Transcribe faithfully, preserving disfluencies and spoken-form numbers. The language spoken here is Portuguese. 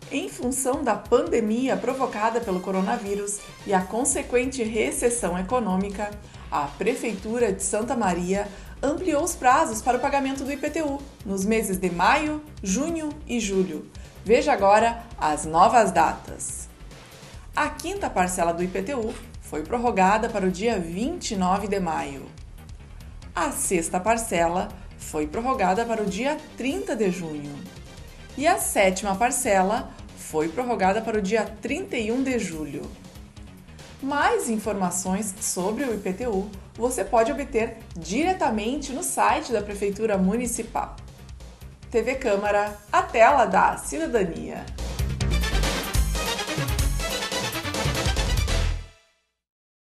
Em função da pandemia provocada pelo coronavírus e a consequente recessão econômica, a Prefeitura de Santa Maria ampliou os prazos para o pagamento do I P T U nos meses de maio, junho e julho. Veja agora as novas datas. A quinta parcela do I P T U foi prorrogada para o dia vinte e nove de maio. A sexta parcela foi prorrogada para o dia trinta de junho. E a sétima parcela foi prorrogada para o dia trinta e um de julho. Mais informações sobre o I P T U você pode obter diretamente no site da Prefeitura Municipal. T V Câmara, a tela da cidadania.